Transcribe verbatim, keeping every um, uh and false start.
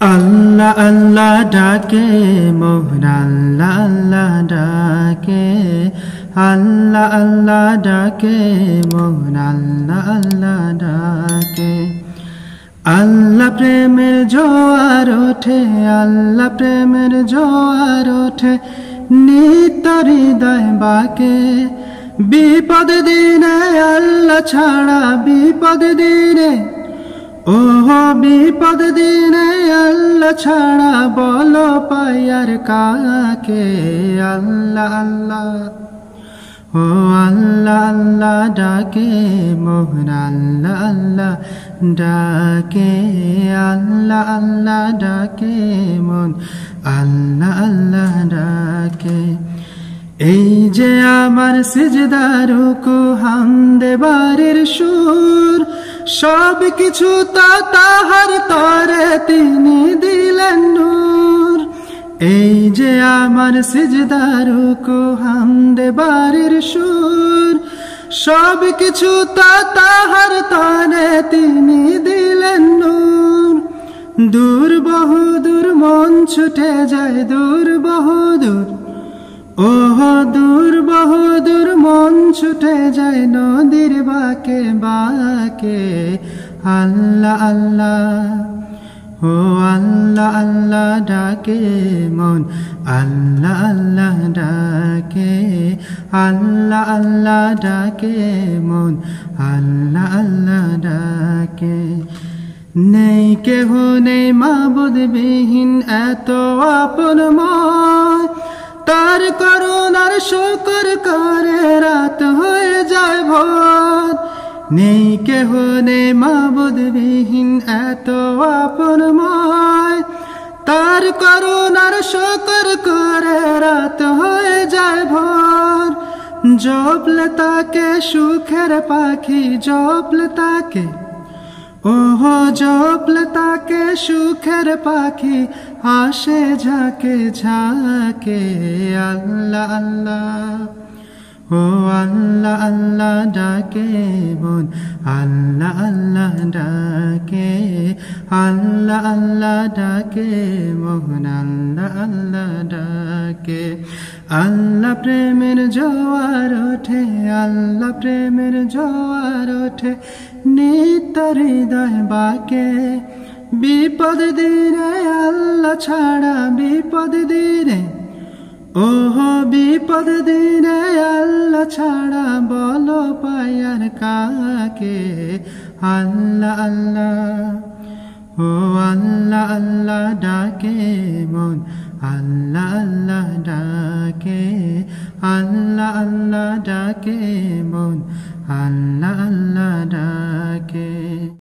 আল্লাহ আল্লাহ ডাকে মোহন আল্লাহ আল্লাহ ডাকে আল্লাহ আল্লাহ ডাকে মোহন আল্লাহ আল্লাহ ডাকে আল্লাহ প্রেমের জোয়ার ওঠে আল্লাহ প্রেমের জোয়ার ওঠে নিত্য হৃদয় বাকে বিপদ দিনে আল্লাহ ছাড়া বিপদ দিনে ওহ বিপদ দিনে আল্লাহ ছাড়া বলো পায়ার কাকে আল্লাহ আল্লাহ ও আল্লাহ আল্লাহ ডাকে মোহন আল্লাহ আল্লাহ ডাকে আল্লাহ আল্লাহ ডাকে মন আল্লাহ আল্লাহ ডাকে এই যে আমার সিজদার রুকু হামদে বারের সুর সব কিছু তা তাহার তরে তিনি দিলেন নূর এই যে আমার সিজদার রুকু হামদে বারের সুর সব কিছু তা তাহার তরে তিনি দিলেন নূর দূর বহুদূর মন ছুটে যায় দূর বহুদূর ওহ দূর বহুদূর মন ছুটে যায় নদীর বাকে বাকে আল্লাহ আল্লাহ ও আল্লাহ আল্লাহ ডাকে মন আল্লাহ আল্লাহ ডাকে আল্লাহ আল্লাহ ডাকে মন আল্লাহ আল্লাহ ডাকে নেই কেহ নেই মাবুদ বিহীন এত আপনময় তার করুণার শুকর করে রাত হয়ে যায় ভোর নেই কেহ নেই মাবুদ বিহীন এত আপনময় তার করুণার শুকর করে রাত হয়ে যায় ভোর জপলে তাকে সুখের পাখি জপলে তাকে ওহ জপলে তাকে সুখের পাখি আসে ঝাঁকে ঝাঁকে আল্লাহ আল্লাহ ও আল্লাহ আল্লাহ ডাকে বোন আল্লাহ আল্লাহ ডাকে আল্লাহ আল্লাহ ডাকে মোহন আল্লাহ আল্লাহ ডাকে আল্লাহ প্রেমের জোয়ার ওঠে আল্লাহ প্রেমের জোয়ার ওঠে নিত্য হৃদয় বাকে বিপদ দিনে আল্লাহ ছাড়া বিপদ দিনে ওহ বিপদ দিনে আল্লাহ ছাড়া বলো পায়ার কাকে আল্লাহ আল্লাহ ও আল্লাহ আল্লাহ ডাকে মন আল্লাহ আল্লাহ ডাকে আল্লাহ আল্লাহ ডাকে মন আল্লাহ আল্লাহ ডাকে।